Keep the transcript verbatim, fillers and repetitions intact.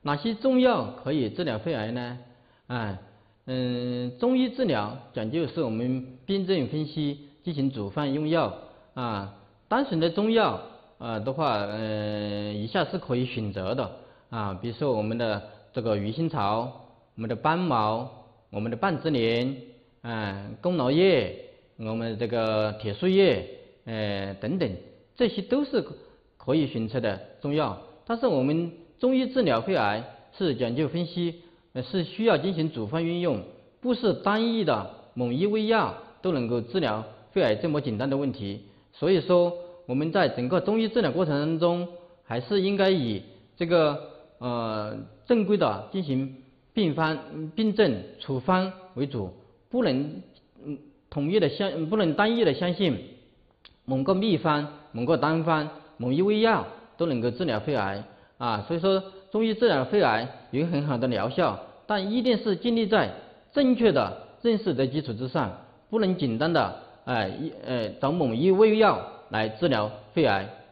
哪些中药可以治疗肺癌呢？啊，嗯，中医治疗讲究是我们辨证分析，进行处方用药啊。单纯的中药啊的话，呃，以下是可以选择的啊，比如说我们的这个鱼腥草、我们的斑毛、我们的半枝莲、啊功劳叶、我们这个铁树叶，呃等等，这些都是可以选择的中药。但是我们中医治疗肺癌是讲究分析，呃是需要进行处方运用，不是单一的某一味药都能够治疗肺癌这么简单的问题。所以说我们在整个中医治疗过程当中，还是应该以这个呃正规的进行病方、病症处方为主，不能嗯统一的相，不能单一的相信某个秘方、某个单方、某一味药都能够治疗肺癌啊。所以说中医治疗肺癌有很好的疗效，但一定是建立在正确的认识的基础之上，不能简单的哎一呃找某一味药来治疗肺癌。